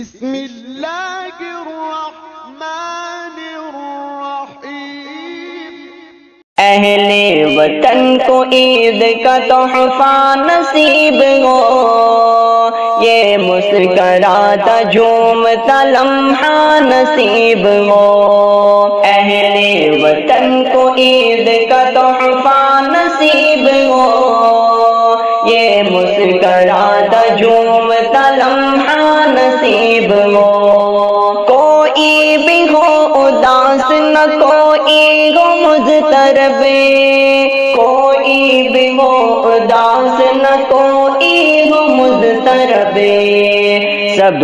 بسم اللہ الرحمن الرحیم۔ اہل وطن کو عید کا تحفہ نصیب ہو، یہ مسکراتا جھومتا لمحہ نصیب ہو۔ اہل وطن کو عید کا تحفہ نصیب ہو، یہ مسکراتا جھومتا لمحہ نصیب ہو۔ کوئی بھی ہو اداس نہ کوئی ہو مضطرب، کوئی بھی ہو اداس نہ کوئی ہو مضطرب، سب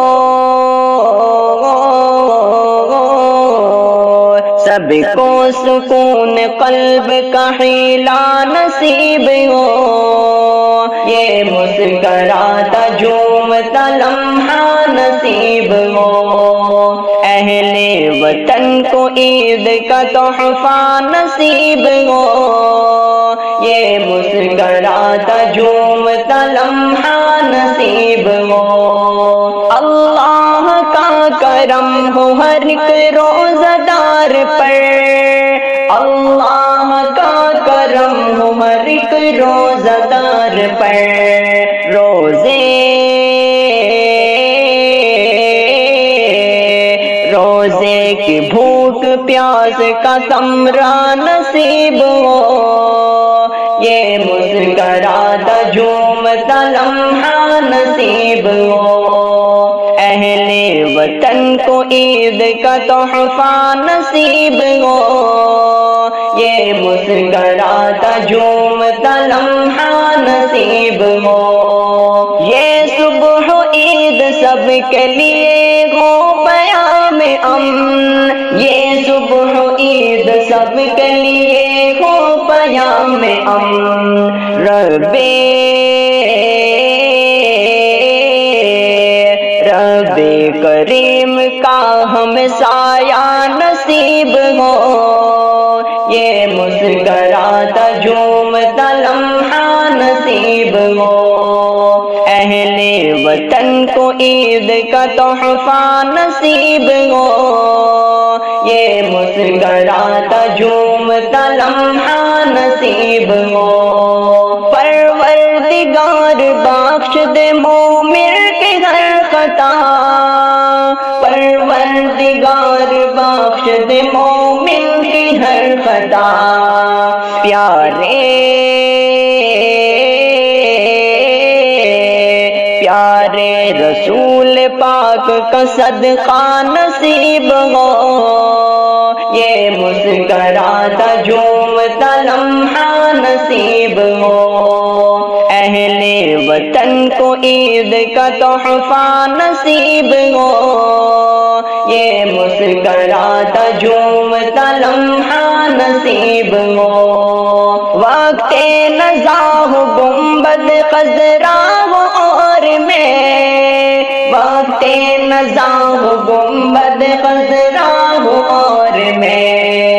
کو سکون قلب کا حیلہ نصیب ہو، یہ مسکراتا جھومتا لمحہ نصیب ہو۔ اہل وطن کو عید کا تحفہ نصیب ہو، یہ مسکراتا جھومتا لمحہ نصیب ہو۔ اللہ کا کرم ہو ہر ایک روزہ دار پر، اللہ کا کرم ہو ہر ایک روزہ دار پر، روزے کی بھوک پیاس کا ثمرہ نصیب ہو، یہ مسکراتا جھومتا لمحہ نصیب ہو۔ اہل وطن کو عید کا تحفہ نصیب ہو، یہ مسکراتا جھومتا لمحہ نصیب ہو۔ یہ صبح عید سب کے لیے ہو پیام امن، یہ صبح عید سب کے لیے ہو پیام امن، رب کریم کا ہم سایہ نصیب ہو، یہ مسکراتا جھومتا لمحہ نصیب ہو۔ اہل وطن کو عید کا تحفہ نصیب ہو، یہ مسکراتا جھومتا لمحہ نصیب ہو۔ پروردگار بخش دے مومن کی ہر خطا، پروردگار بخش دے مومن کی ہر خطا، پیارے رسول پاک کا صدقہ نصیب ہو، یہ مسکراتا جھومتا لمحہ نصیب ہو۔ اہل وطن کو عید کا تحفہ نصیب ہو، یہ مسکراتا جھومتا لمحہ نصیب ہو۔ وقت نزاہ گنبد خضرا ہو اور میں، وقت نزاہ گنبد خضرا ہو اور میں،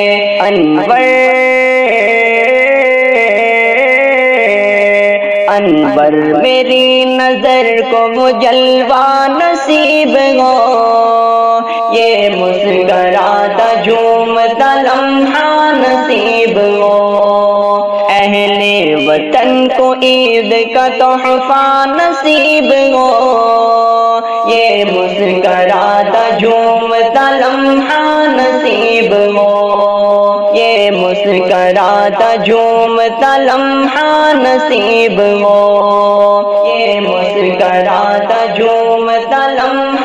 انور میری نظر کو وہ جلوہ نصیب ہو، یہ مسکراتا جھومتا لمحہ نصیب ہو۔ اہل وطن کو عید کا تحفہ نصیب ہو، یہ مسکراتا جھومتا لمحہ نصیب ہو، یہ مسکراتا جھومتا لمحہ نصیب ہو، یہ مسکراتا جھومتا لمحہ